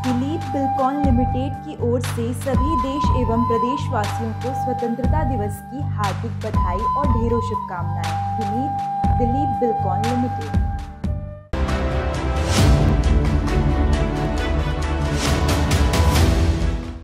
Dilip Buildcon limited की ओर से सभी देश एवं प्रदेशवासियों को स्वतंत्रता दिवस की हार्दिक बधाई और ढेरों शुभकामनाएं। दिलीप बिल्डकॉन लिमिटेड।